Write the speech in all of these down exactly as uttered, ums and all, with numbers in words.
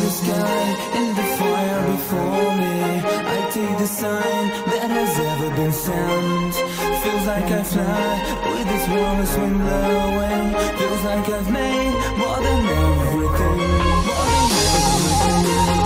the sky and the fire before me. I take the sign that has ever been sent. Feels like I fly with this warmest wind blowing. Feels like I've made more than everything. More than everything.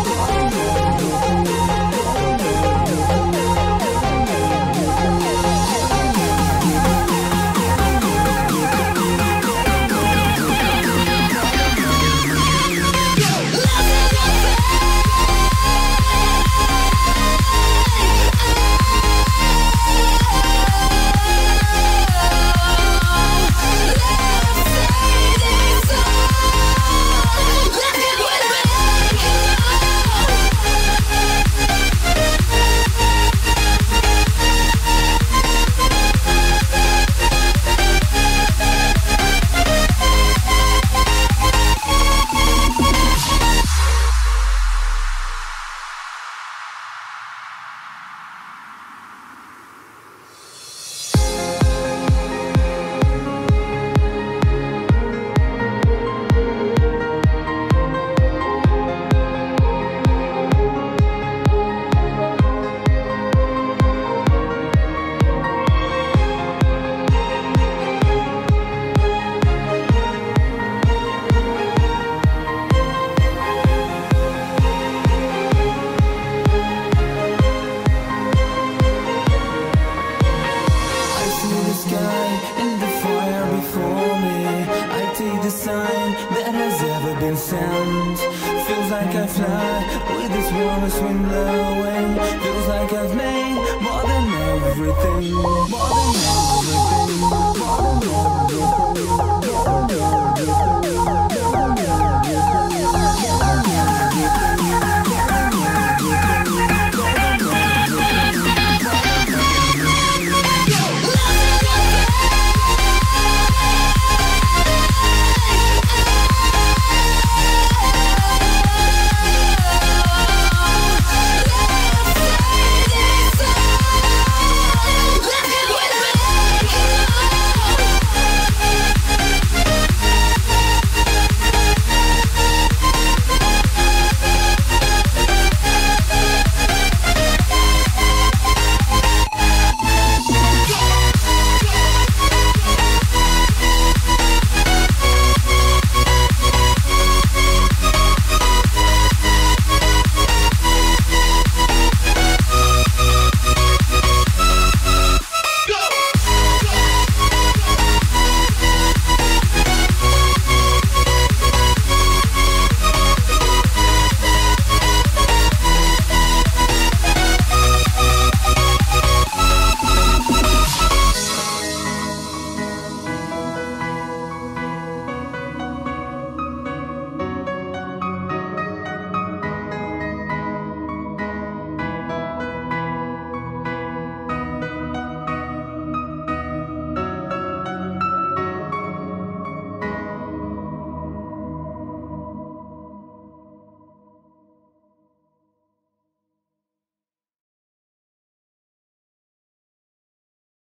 That has ever been sent. Feels like I fly with this warmest wind blowing. Feels like I've made more than everything. More than everything. More than everything. More than everything.